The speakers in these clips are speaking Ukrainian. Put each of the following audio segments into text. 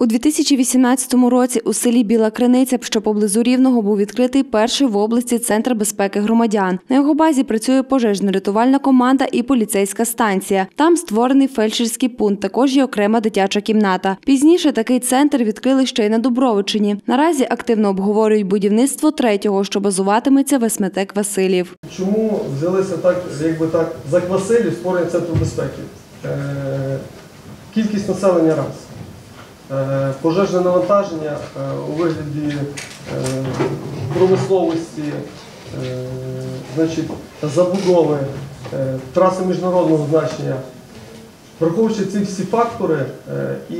У 2018 році у селі Біла Криниця, що поблизу Рівного, був відкритий перший в області Центр безпеки громадян. На його базі працює пожежно-рятувальна команда і поліцейська станція. Там створений фельдшерський пункт, також є окрема дитяча кімната. Пізніше такий центр відкрили ще й на Дубровичині. Наразі активно обговорюють будівництво третього, що базуватиметься в СМТ Квасилів. Чому взялися за Квасилів створення Центру безпеки? Кількість населення раз. Пожежне навантаження у вигляді промисловості, забудови, траси міжнародного значення. Враховуючи ці всі фактори і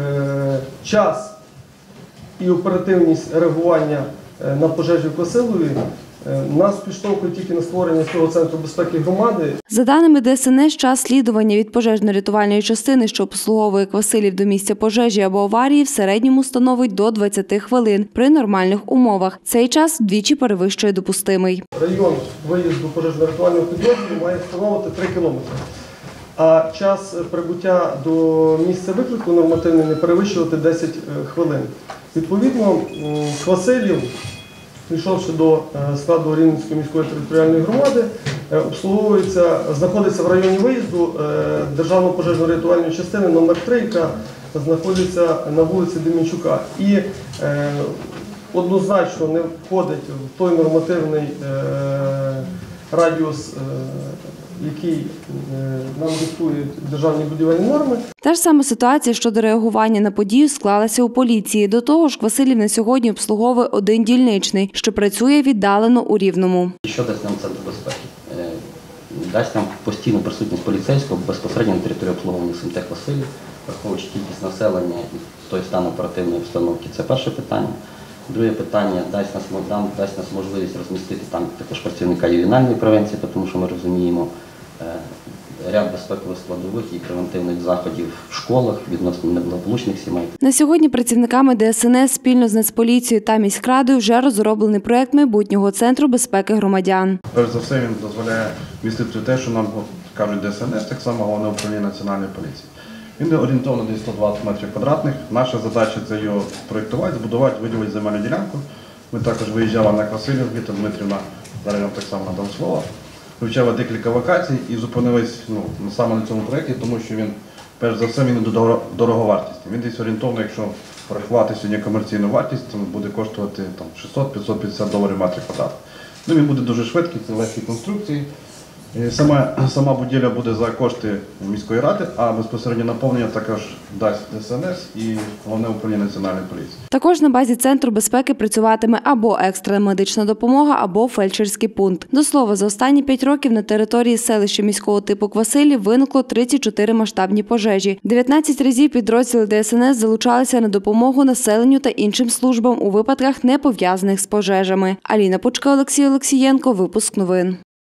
час, і оперативність реагування на пожежі в Квасилові, нас підштовхує тільки на створення цього Центру безпеки громади. За даними ДСНС, час слідування від пожежно-рятувальної частини, що обслуговує Квасилів, до місця пожежі або аварії, в середньому становить до 20 хвилин при нормальних умовах. Цей час вдвічі перевищує допустимий. Район виїзду пожежно-рятувального підрозділу має становити 3 кілометри, а час прибуття до місця виклику нормативний не перевищувати 10 хвилин. Відповідно, Квасилів, прийшовши до складу Рівненської міської територіальної громади, знаходиться в районі виїзду Державної пожежно-рятувальної частини номер 3, яка знаходиться на вулиці Демінчука. І однозначно не входить в той нормативний радіус, який нам диктують державні будівельні норми. Та ж сама ситуація щодо реагування на подію склалася у поліції. До того ж, Квасилів на сьогодні обслуговує один дільничний, що працює віддалено у Рівному. Що дасть нам Центр безпеки? Дасть нам постійну присутність поліцейського безпосередньо на території обслуговування СМТ Квасилів, враховуючи кількість населення і той стан оперативної обстановки. Це перше питання. Друге питання – дасть нас можливість розмістити там також працівника ювенальної превенції, тому що ми розуміємо ряд безпекових складових і превентивних заходів в школах відносно неблагополучних сімей. На сьогодні працівниками ДСНС спільно з Нацполіцією та міськрадою вже розроблений проєкт майбутнього Центру безпеки громадян. Перш за все, він дозволяє містити те, що нам кажуть ДСНС, так само Головне управління Національної поліції. Він орієнтований десь 120 метрів квадратних. Наша задача – це його проєктувати, збудувати, виділити земельну ділянку. Ми також виїжджали на Квасилів, Віта Дмитрівна, зараз так само надав слово. Вивчали декілька локацій і зупинились саме на цьому проєкті, тому що він, перш за все, він дороговартісний. Він десь орієнтовно, якщо порахувати сьогодні комерційну вартість, то буде коштувати $600-550 метр квадратний. Він буде дуже швидкий, це легкі конструкції. Сама будівля буде за кошти міської ради, а безпосередньо наповнення також дасть ДСНС і Головне управління Національної поліції. Також на базі Центру безпеки працюватиме або екстрена медична допомога, або фельдшерський пункт. До слова, за останні 5 років на території селища міського типу Квасилів виникло 34 масштабні пожежі. 19 разів підрозділи ДСНС залучалися на допомогу населенню та іншим службам у випадках, не пов'язаних з пожежами. Аліна Пучка, Олексій Олексієнко. Випуск новин.